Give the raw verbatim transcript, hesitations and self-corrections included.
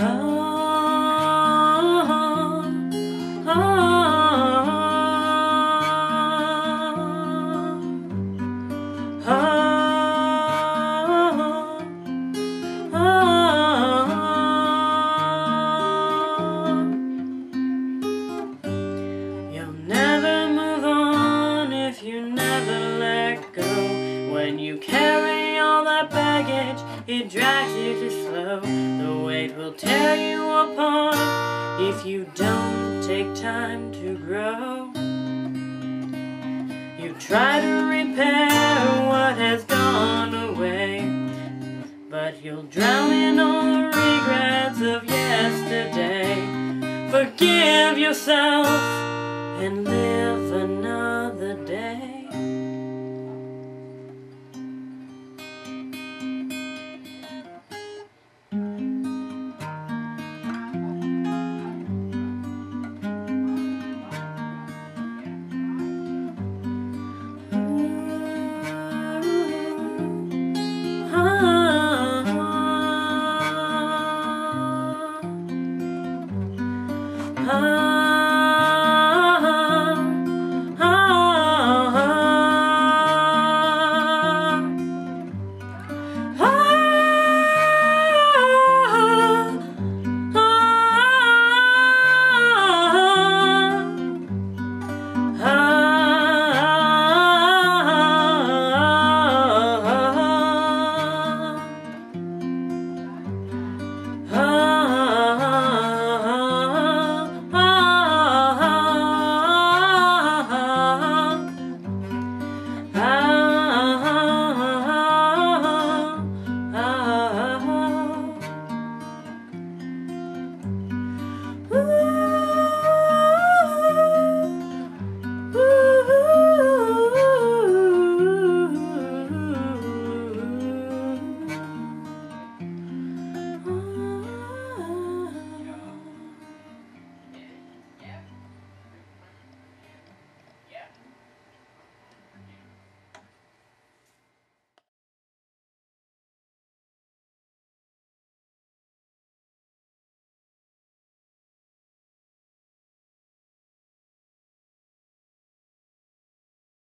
When you carry all that baggage, it drags you too slow. The weight will tear you apart if you don't take time to grow. You try to repair what has gone away, but you'll drown in all the regrets of yesterday. Forgive yourself and live.